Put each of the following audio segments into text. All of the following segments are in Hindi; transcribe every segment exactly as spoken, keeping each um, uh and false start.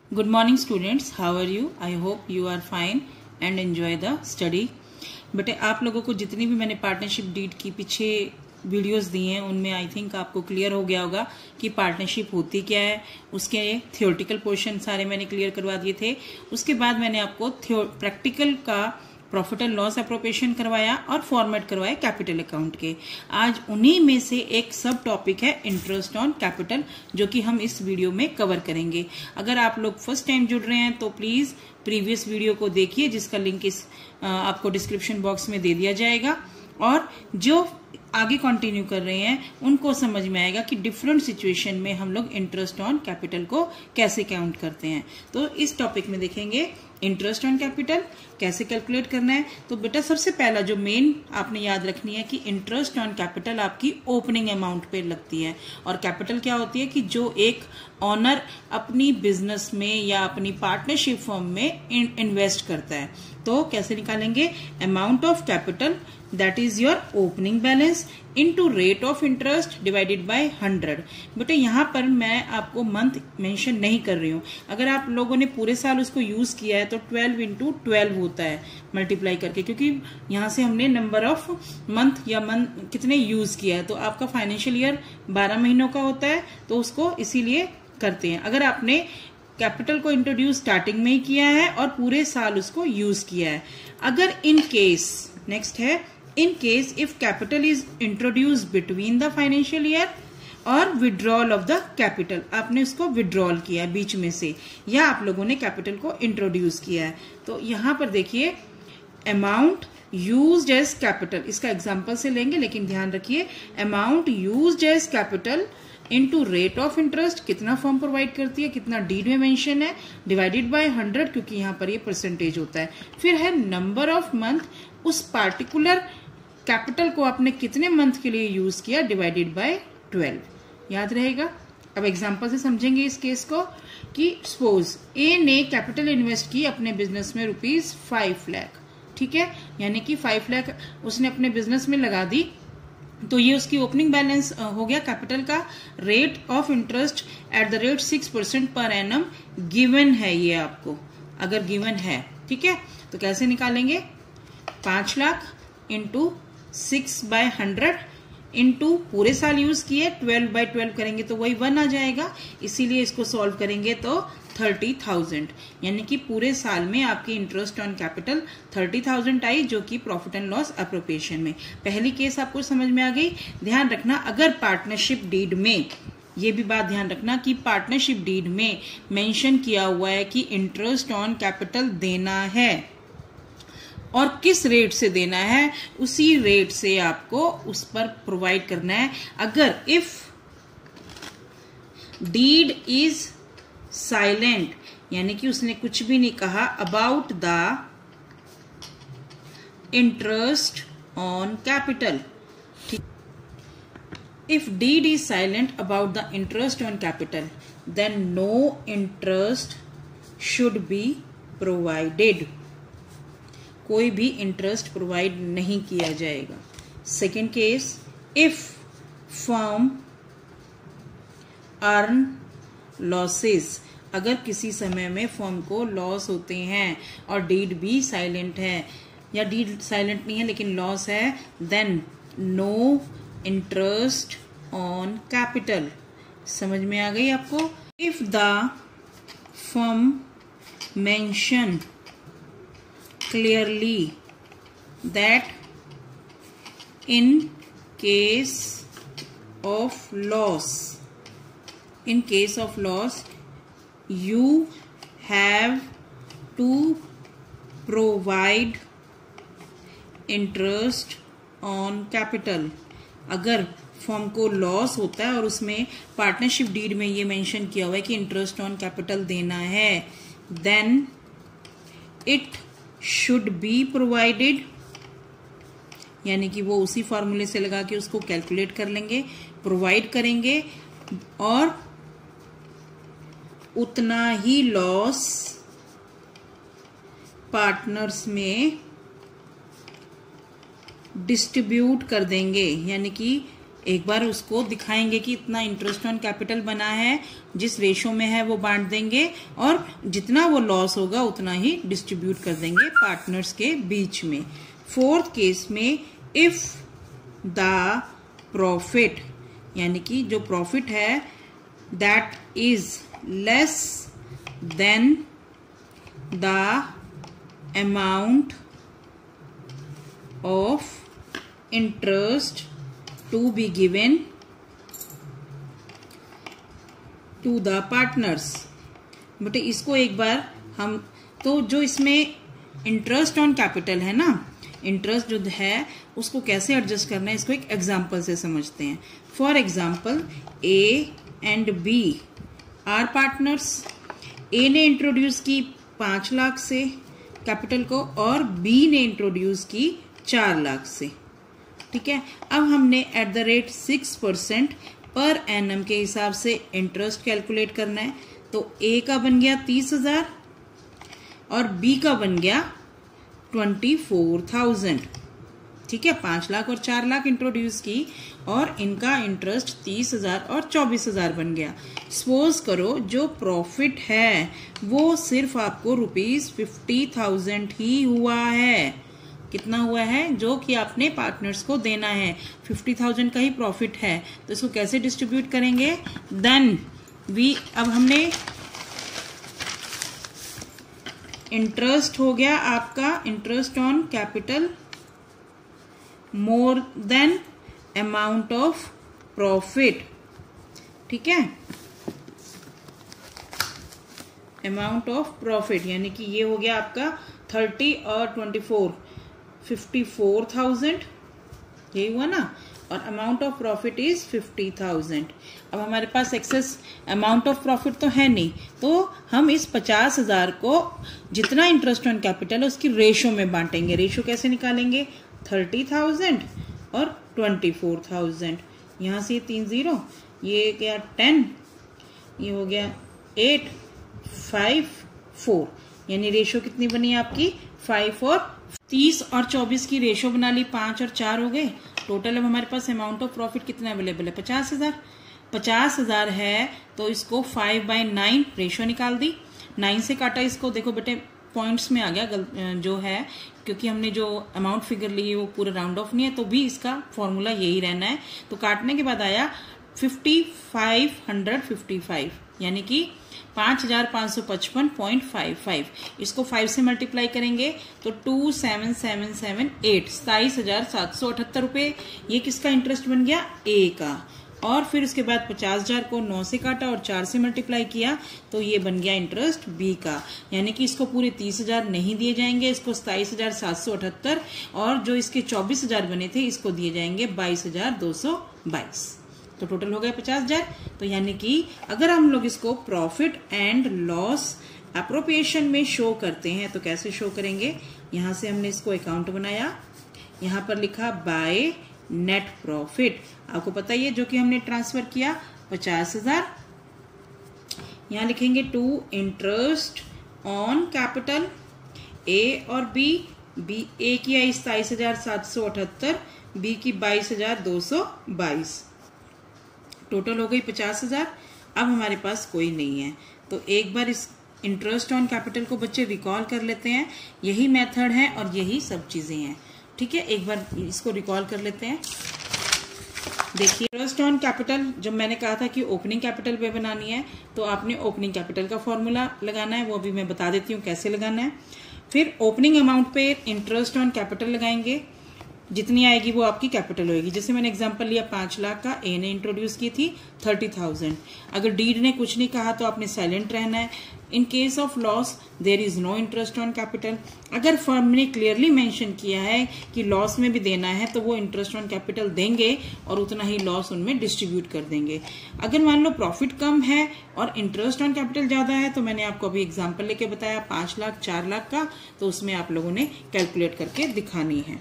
Good morning students, how are you? I hope you are fine and enjoy the study. बेटे आप लोगों को जितनी भी मैंने पार्टनरशिप डीड की पीछे वीडियोस दी हैं उनमें आई थिंक आपको क्लियर हो गया होगा कि पार्टनरशिप होती क्या है। उसके थियोरेटिकल पोर्शन सारे मैंने क्लियर करवा दिए थे। उसके बाद मैंने आपको प्रैक्टिकल का प्रॉफिट एंड लॉस एप्रोप्रिएशन करवाया और फॉर्मेट करवाया कैपिटल अकाउंट के। आज उन्हीं में से एक सब टॉपिक है इंटरेस्ट ऑन कैपिटल, जो कि हम इस वीडियो में कवर करेंगे। अगर आप लोग फर्स्ट टाइम जुड़ रहे हैं तो प्लीज प्रीवियस वीडियो को देखिए, जिसका लिंक इस आपको डिस्क्रिप्शन बॉक्स में दे दिया जाएगा। और जो आगे कंटिन्यू कर रहे हैं उनको समझ में आएगा कि डिफरेंट सिचुएशन में हम लोग इंटरेस्ट ऑन कैपिटल को कैसे काउंट करते हैं। तो इस टॉपिक में देखेंगे इंटरेस्ट ऑन कैपिटल कैसे कैलकुलेट करना है। तो बेटा सबसे पहला जो मेन आपने याद रखनी है कि इंटरेस्ट ऑन कैपिटल आपकी ओपनिंग अमाउंट पे लगती है। और कैपिटल क्या होती है कि जो एक ऑनर अपनी बिजनेस में या अपनी पार्टनरशिप फर्म में इन्वेस्ट करता है। तो कैसे निकालेंगे? Amount of capital that is your opening balance into rate of interest divided by hundred. बेटे यहाँ पर मैं आपको मंथ मेंशन नहीं कर रही हूँ। अगर आप लोगों ने पूरे साल उसको यूज किया है तो ट्वेल्व इंटू ट्वेल्व होता है मल्टीप्लाई करके, क्योंकि यहाँ से हमने नंबर ऑफ मंथ या मंथ कितने यूज किया है। तो आपका फाइनेंशियल ईयर बारह महीनों का होता है, तो उसको इसीलिए करते हैं। अगर आपने कैपिटल को इंट्रोड्यूस स्टार्टिंग में ही किया है और पूरे साल उसको यूज किया है। अगर इन केस नेक्स्ट है in case if capital is introduce between the financial year और विड्रॉल ऑफ द कैपिटल, आपने उसको विड्रॉल किया बीच में से या आप लोगों ने कैपिटल को इंट्रोड्यूस किया है। तो यहां पर देखिए अमाउंट यूज्ड एज कैपिटल, इसका एग्जांपल से लेंगे लेकिन ध्यान रखिए amount used as capital into rate of interest, कितना फर्म प्रोवाइड करती है, कितना डीड में मेंशन है, डिवाइडेड बाय हंड्रेड, क्योंकि यहाँ पर ये परसेंटेज होता है। फिर है नंबर ऑफ मंथ, उस पार्टिकुलर कैपिटल को आपने कितने मंथ के लिए यूज किया, डिवाइडेड बाय ट्वेल्व। याद रहेगा। अब एग्जांपल से समझेंगे इस केस को कि सपोज ए ने कैपिटल इन्वेस्ट की अपने बिजनेस में रुपीज फाइव लाख, ठीक है, यानी कि फाइव लाख उसने अपने बिजनेस में लगा दी। तो ये उसकी ओपनिंग बैलेंस हो गया कैपिटल का। Rate of interest at the rate six percent पर एनम गिवन है, ये आपको अगर गिवन है, ठीक है। तो कैसे निकालेंगे? पांच lakh into six by hundred into पूरे साल यूज किए, ट्वेल्व बाय ट्वेल्व करेंगे तो वही वन आ जाएगा। इसीलिए इसको सॉल्व करेंगे तो थर्टी थाउजेंड, यानी कि पूरे साल में आपकी interest on capital thirty thousand आई, जो कि प्रॉफिट एंड लॉस एप्रोप्रिएशन में। पहली केस आपको समझ में आ गई। ध्यान रखना अगर पार्टनरशिप डीड में, ये भी बात ध्यान रखना कि पार्टनरशिप डीड में मेंशन किया हुआ है कि इंटरेस्ट ऑन कैपिटल देना है और किस रेट से देना है, उसी रेट से आपको उस पर प्रोवाइड करना है। अगर इफ डीड इज साइलेंट, यानी कि उसने कुछ भी नहीं कहा about the interest on capital, if deed is silent about the interest on capital then no interest should be provided, कोई भी इंटरेस्ट प्रोवाइड नहीं किया जाएगा। Second case, if firm earn losses, अगर किसी समय में फर्म को लॉस होते हैं और डीड भी साइलेंट है या डीड साइलेंट नहीं है लेकिन लॉस है, then no interest on capital. समझ में आ गई आपको? If the firm mention clearly that in case of loss in case of loss you have to provide interest on capital। अगर फर्म को लॉस होता है और उसमें पार्टनरशिप डीड में ये मेंशन किया हुआ है कि इंटरेस्ट ऑन कैपिटल देना है, then it should be provided, यानी कि वो उसी फॉर्मूले से लगा के उसको कैलकुलेट कर लेंगे, प्रोवाइड करेंगे और उतना ही लॉस पार्टनर्स में डिस्ट्रीब्यूट कर देंगे, यानी कि एक बार उसको दिखाएंगे कि इतना इंटरेस्ट ऑन कैपिटल बना है, जिस रेशो में है वो बांट देंगे और जितना वो लॉस होगा उतना ही डिस्ट्रीब्यूट कर देंगे पार्टनर्स के बीच में। फोर्थ केस में इफ द प्रॉफिट, यानी कि जो प्रॉफिट है that is less than the amount of interest to be given to the partners। बेटे इसको एक बार हम, तो जो इसमें इंटरेस्ट ऑन कैपिटल है ना, इंटरेस्ट जो है उसको कैसे एडजस्ट करना है इसको एक एग्जांपल से समझते हैं। For example A and B are partners. A ने इंट्रोड्यूस की पांच लाख से कैपिटल को और बी ने इंट्रोड्यूस की चार लाख से, ठीक है। अब हमने at the rate six percent पर एनम के हिसाब से इंटरेस्ट कैलकुलेट करना है। तो ए का बन गया तीस हजार और बी का बन गया ट्वेंटी फोर थाउजेंड, ठीक है। पांच लाख और चार लाख इंट्रोड्यूस की और इनका इंटरेस्ट तीस हजार और चौबीस हजार बन गया। सपोज करो जो प्रॉफिट है वो सिर्फ आपको रुपीज फिफ्टी थाउजेंड ही हुआ है। कितना हुआ है जो कि आपने पार्टनर्स को देना है, फिफ्टी थाउजेंड का ही प्रॉफिट है। तो इसको कैसे डिस्ट्रीब्यूट करेंगे? देन वी, अब हमने इंटरेस्ट हो गया आपका interest on capital more than amount of profit, ठीक है। अमाउंट ऑफ प्रॉफिट यानी कि ये हो गया आपका थर्टी और twenty four fifty four thousand, यही हुआ ना, और amount of profit is fifty thousand. अब हमारे पास एक्सेस अमाउंट ऑफ प्रॉफिट तो है नहीं, तो हम इस पचास हजार को जितना इंटरेस्ट ऑन कैपिटल है उसकी रेशो में बांटेंगे। रेशो कैसे निकालेंगे? थर्टी थाउजेंड और ट्वेंटी फोर थाउजेंड। यहां से तीन जीरो, ये गया टेन, ये हो गया एट फाइव फोर, यानी रेशो कितनी बनी आपकी? फाइव और तीस और चौबीस की रेशो बना ली, पांच और चार हो गए टोटल। अब हमारे पास अमाउंट ऑफ प्रॉफिट कितना अवेलेबल है? पचास हजार। पचास हजार है तो इसको फाइव बाई नाइन रेशो निकाल दी, नाइन से काटा इसको, देखो बेटे पॉइंट्स में आ गया जो है, क्योंकि हमने जो अमाउंट फिगर ली है वो पूरा राउंड ऑफ नहीं है, तो भी इसका फॉर्मूला यही रहना है। तो काटने के बाद आया fifty five hundred fifty five, यानी कि पांच हजार पांच सौ पचपन पॉइंट फाइव फाइव। इसको फाइव से मल्टीप्लाई करेंगे तो two seven seven seven eight, सताइस हजार सात सौ अठहत्तर रुपए। ये किसका इंटरेस्ट बन गया? ए का। और फिर उसके बाद पचास हजार को नौ से काटा और चार से मल्टीप्लाई किया तो ये बन गया इंटरेस्ट बी का। यानी कि इसको पूरे तीस हजार नहीं दिए जाएंगे, इसको सताइस हजार सात सौ अठहत्तर और जो इसके चौबीस हजार बने थे इसको दिए जाएंगे बाईस हजार दो सौ बाईस। तो टोटल हो गया पचास हजार। तो यानी कि अगर हम लोग इसको प्रॉफिट एंड लॉस अप्रोप्रिएशन में शो करते हैं तो कैसे शो करेंगे? यहां से हमने इसको अकाउंट बनाया, यहां पर लिखा बाय नेट प्रॉफिट, आपको पता ही है, जो कि हमने ट्रांसफर किया पचास हजार। यहां लिखेंगे to interest on capital A और बी, बी ए की आई सताइस हजार सात सौ अठहत्तर, बी की बाईस हजार दो सौ बाईस, टोटल हो गई पचास हजार। अब हमारे पास कोई नहीं है, तो एक बार इस इंटरेस्ट ऑन कैपिटल को बच्चे रिकॉल कर लेते हैं। यही मेथड है और यही सब चीजें हैं, ठीक है। एक बार इसको रिकॉल कर लेते हैं। देखिए इंटरेस्ट ऑन कैपिटल जब मैंने कहा था कि ओपनिंग कैपिटल पे बनानी है तो आपने ओपनिंग कैपिटल का फॉर्मूला लगाना है, वो अभी मैं बता देती हूँ कैसे लगाना है। फिर ओपनिंग अमाउंट पे इंटरेस्ट ऑन कैपिटल लगाएंगे, जितनी आएगी वो आपकी कैपिटल होगी। जैसे मैंने एग्जांपल लिया पांच लाख का, ए ने इंट्रोड्यूस की थी थर्टी थाउजेंड। अगर डीड ने कुछ नहीं कहा तो आपने साइलेंट रहना है। In case of loss there is no interest on capital. अगर फर्म ने क्लियरली मेंशन किया है कि लॉस में भी देना है तो वो इंटरेस्ट ऑन कैपिटल देंगे और उतना ही लॉस उनमें डिस्ट्रीब्यूट कर देंगे। अगर मान लो प्रॉफिट कम है और इंटरेस्ट ऑन कैपिटल ज्यादा है, तो मैंने आपको अभी एग्जाम्पल लेके बताया पांच लाख चार लाख का, तो उसमें आप लोगों ने कैलकुलेट करके दिखानी है।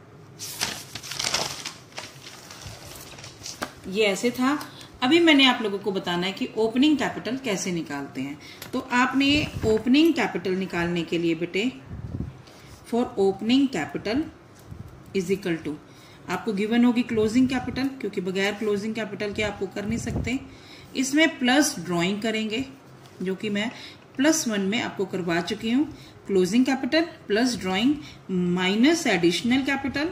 ये ऐसे था। अभी मैंने आप लोगों को बताना है कि ओपनिंग कैपिटल कैसे निकालते हैं। तो आपने ओपनिंग कैपिटल निकालने के लिए बेटे for opening capital is equal to, आपको गिवन होगी क्लोजिंग कैपिटल, क्योंकि बगैर क्लोजिंग कैपिटल के आपको कर नहीं सकते। इसमें प्लस ड्राइंग करेंगे, जो कि मैं प्लस वन में आपको करवा चुकी हूं। Closing capital plus drawing minus additional capital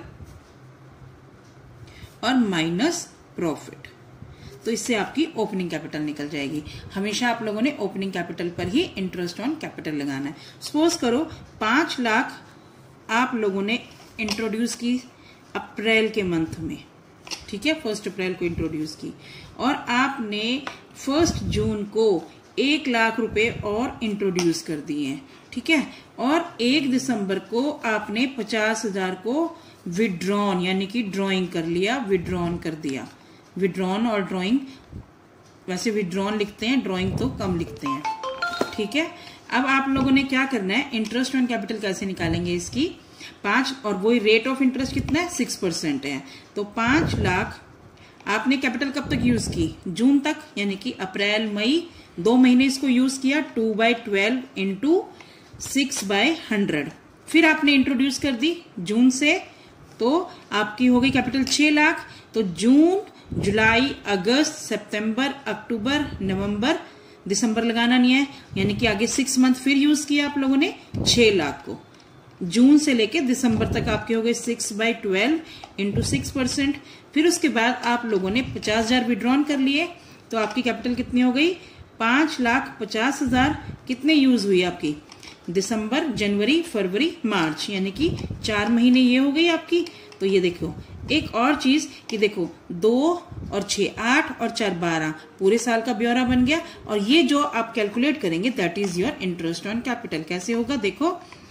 और माइनस प्रॉफिट, तो इससे आपकी ओपनिंग कैपिटल निकल जाएगी। हमेशा आप लोगों ने ओपनिंग कैपिटल पर ही इंटरेस्ट ऑन कैपिटल लगाना है। सपोज करो पांच लाख आप लोगों ने इंट्रोड्यूस की अप्रैल के मंथ में, ठीक है, फर्स्ट अप्रैल को इंट्रोड्यूस की, और आपने फर्स्ट जून को एक लाख रुपए और इंट्रोड्यूस कर दिए हैं, ठीक है, और एक दिसंबर को आपने पचास हजार को विड्रॉन यानी कि ड्रॉइंग कर लिया, विड्रॉन कर दिया। विड्रॉन और ड्रॉइंग, वैसे विड्रॉन लिखते हैं, ड्रॉइंग तो कम लिखते हैं, ठीक है। अब आप लोगों ने क्या करना है, इंटरेस्ट ऑन कैपिटल कैसे निकालेंगे इसकी, पांच, और वही रेट ऑफ इंटरेस्ट कितना है, सिक्स परसेंट है। तो पांच लाख आपने कैपिटल कब तक यूज की, जून तक, यानी कि अप्रैल मई दो महीने इसको यूज किया। Two by twelve into six by hundred, फिर आपने इंट्रोड्यूस कर दी जून से, तो आपकी हो गई कैपिटल छह लाख। तो जून, जुलाई, अगस्त, सितंबर, अक्टूबर, नवंबर, दिसंबर लगाना नहीं है, यानी कि आगे सिक्स मंथ फिर यूज किया आप लोगों ने छह लाख को। जून से लेके दिसंबर तक आपके हो गए six by twelve into six percent. फिर उसके बाद आप लोगों ने पचास हजार विड्रॉन कर लिए, तो आपकी कैपिटल कितनी हो गई, पांच लाख पचास हजार। कितने यूज हुई आपकी, दिसंबर, जनवरी, फरवरी, मार्च, यानी कि चार महीने ये हो गई आपकी। तो ये देखो एक और चीज कि देखो दो और छह, आठ और चार, बारह, पूरे साल का ब्यौरा बन गया। और ये जो आप कैलकुलेट करेंगे that is your interest on capital. कैसे होगा, देखो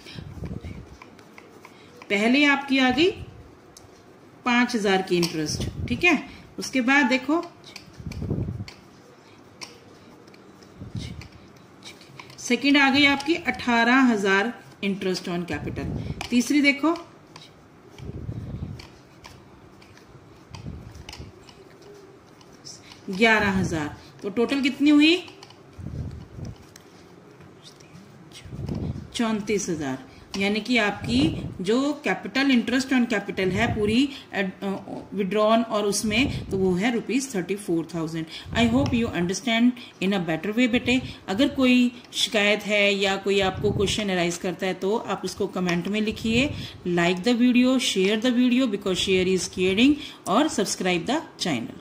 पहले आपकी आ गई पांच हजार की इंटरेस्ट, ठीक है, उसके बाद देखो सेकंड आ गई आपकी अठारह हजार इंटरेस्ट ऑन कैपिटल। तीसरी देखो ग्यारह हजार। तो टोटल कितनी हुई, चौंतीस हजार। यानी कि आपकी जो कैपिटल इंटरेस्ट ऑन कैपिटल है पूरी विड्रॉन और उसमें, तो वो है rupees thirty four thousand. I hope you understand in a better way बेटे। अगर कोई शिकायत है या कोई आपको क्वेश्चन अराइज करता है तो आप उसको कमेंट में लिखिए। Like the video, share the video because share is caring, और सब्सक्राइब द चैनल।